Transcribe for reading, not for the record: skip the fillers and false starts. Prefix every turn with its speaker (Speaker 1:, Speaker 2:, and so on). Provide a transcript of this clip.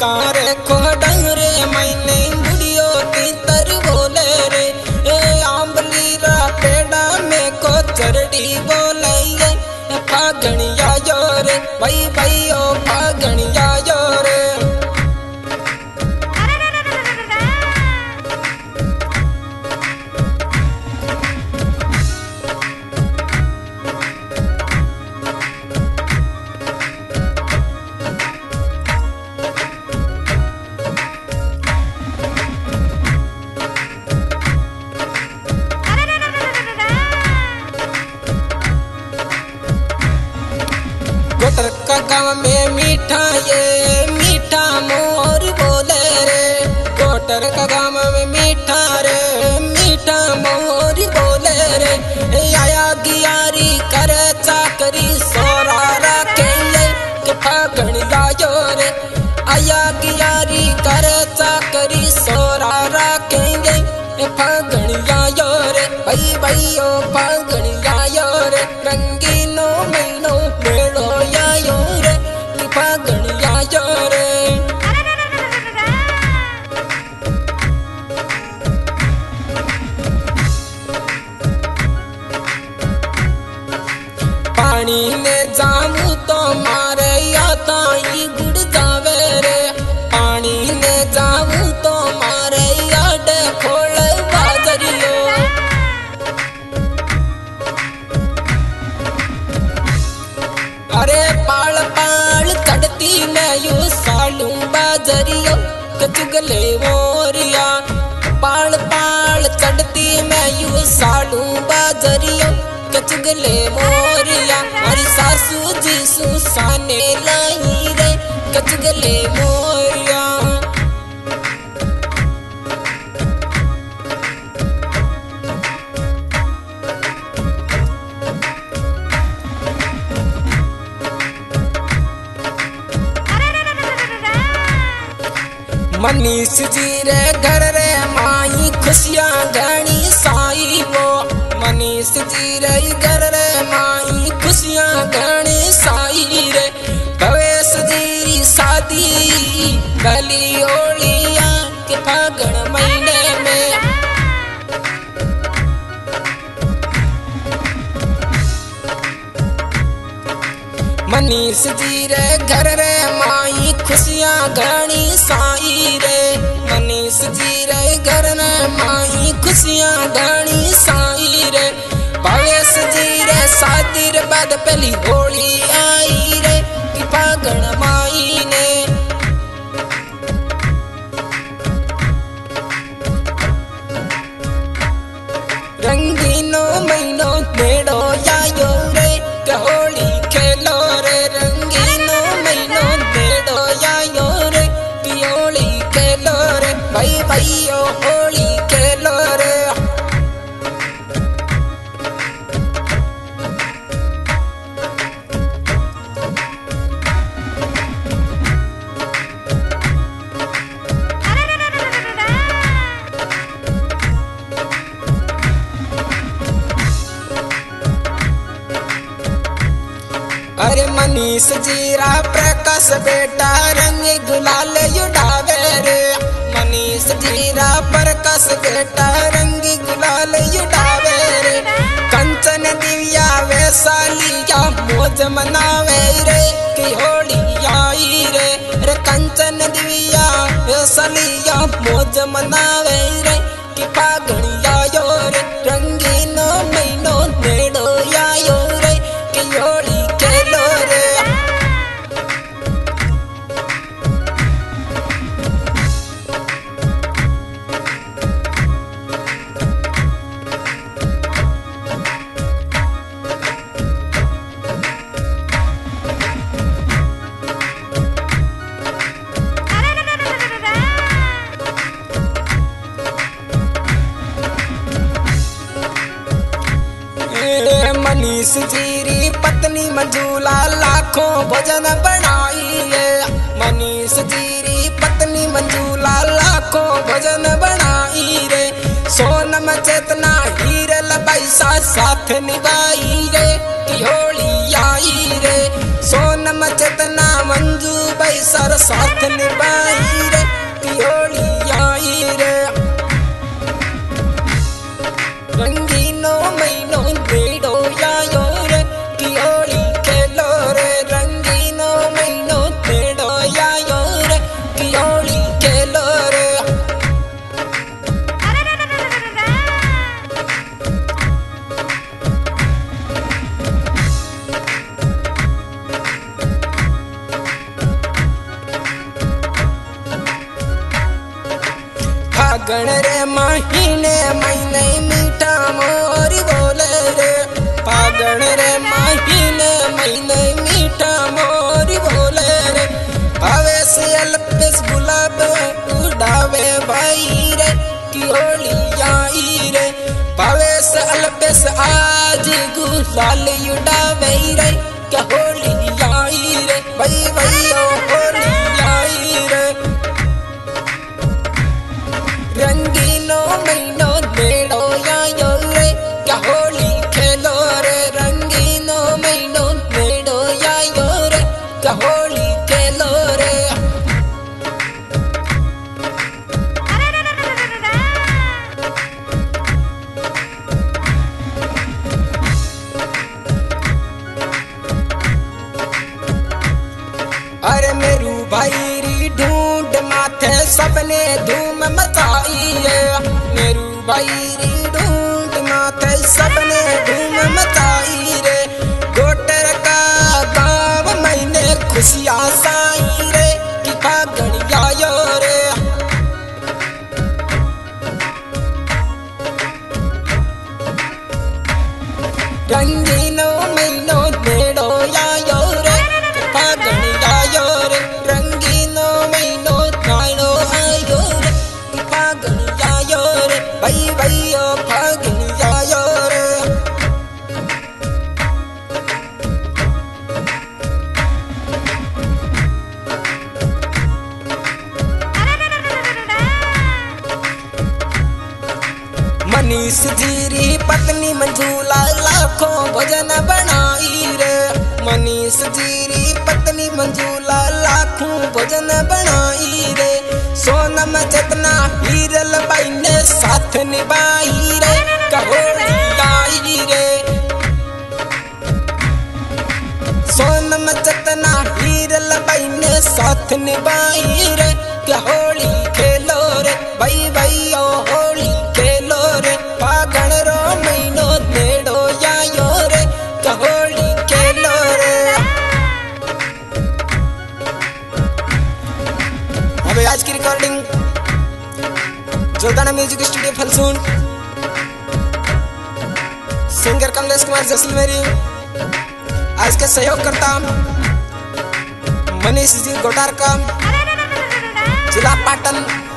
Speaker 1: कारे खोडंग रे मैंने बुढ़ियो तीतर बोले रे आंबली रा पेड़ा में को चरड़ी बोले फागणिया यो रे भाई भाई ओ फागणिया यो रे। गोटर का गाँव में मीठा ये मीठा मोर बोले रे गोटर का गाँव में मीठा रे मीठा मोर बोले रे आया गियारी करे चाकरी सोरा रखेंगे के फागणिया यो रे आया गियारी करे चाकरी सोरा रखेंगे फागणिया यो रे भाई भाई ओ फागणिया यो रे रंगीनो महीनो मेलो यो रे फागणिया यो रे। पानी में जाऊं तो मारे आता ही गुड़ जावे रे पानी में जाऊं तो मारे याद खोल बाजरियो अरे पाल पाल चढ़ती मैं यू सालू बाजरियो कचुगले मोरिया पाल पाल चढ़ती मैं यू सालू बाजरियो कचुगले मोरिया हरी सासू जी सुसाने लाई रे कचुगले मोरिया। मनीष जी रे घर रे माई खुशियाँ घनी साई वो मनीष जी रे घर रे माई खुशियाँ घनी साई रे भवेश जी शादी गली ओलिया के फागण महीने में मनीष जी रे घर रे माई खुशियाँ घनी साई रे मनीष जी रे घर रे माई खुशियाँ घनी साई रे भवेश जी रे शादी रे बाद पहली होली आई रे कि फागण माई ने रंगीनो महीनो नेड़ो आयो रे के होली खेलो रे रंगीनो महीनो नेड़ो आयो रे कि होली खेलो रे भाई भाई ओ होली खेलो रे। अरे मनीष जीरा प्रकाश बेटा रंग गुलाल उड़ावे रे मनीष जीरा प्रकाश बेटा रंग गुलाल उड़ावे रे कंचन दिव्या वैशालिया मौज मनावे रे कि होली आई रे रे कंचन दिव्या वैशालिया मौज मनावे रे कि फागणिया यो रे रंगीनो महीनो नेड़ो आयो रे कि होली खेलो रे। मनीष जीरी पत्नी मंजूला लाखों भजन बनाई है मनीष जीरी पत्नी मंजूला लाखों भजन बनाई रे सोनम चेतना हीरल बैसा साथ निभाई रे कि होली आई रे सोनम चेतना मंजू बैसा सारा साथ निभाई रे की होली आई रे। रंगीनो महीनो नेड़ो आयो रे की होली खेलो रे। रंगीनो महीनो नेड़ो आयो रे की होली खेलो रे। फागण रे महीने महीने मीठा मोर बोले रे। फागण रे महीने महीने मीठा मोर बोले रे। भावे से अल्पेस गुलाब उड़ावे भाई रे की होली आई रे। भावे से अल्पेस आज गुलाल उड़ावे रे क्या होली आई रे। भाई भाई ओ होली आई रे। रंगीनो महीनो नेड़ो आयो रे क्या होली खेलो रे। रंगीनो महीनो नेड़ो आयो रे क्या होली खेलो रे। अरे मेरू भाई री ढूंढ माथे सबने धूम मचाई है। मेरू भाई री ढूंढ माथे सबने धूम मचाई रे। गोटर का गाँव महीने खुशियाँ साई रे कि फागण आयो रे। रंगीनो महीनो नेड़ो आयो रे फागण आयो रे। रंगीनो महीनो नेड़ो आयो रे फागण आयो रे। भाई भाई ओ फागण आयो रे। मनीष जीरी पत्नी मंजूला लाखों भजन बनाई रे। मनीष जीरी पत्नी मंजूला लाखों भजन बनाई रे। सोनम जितना हीरल बाई ने साथ निभाई रे कहोली आई रे। सोनम जितना हीरल बाई ने साथ निभाई रे क्या होली खेलो रे। भाई भाई ओ होली खेलो रे। फागण रो महीनो नेड़ो आयो रे क्या होली खेलो रे। अबे आज की recording Jordana music studio Phalsund. Singer Kamlesh Kumar Jaisalmeri. आज के सहयोग करता मनीष जी गोटार का, जिला पाटन।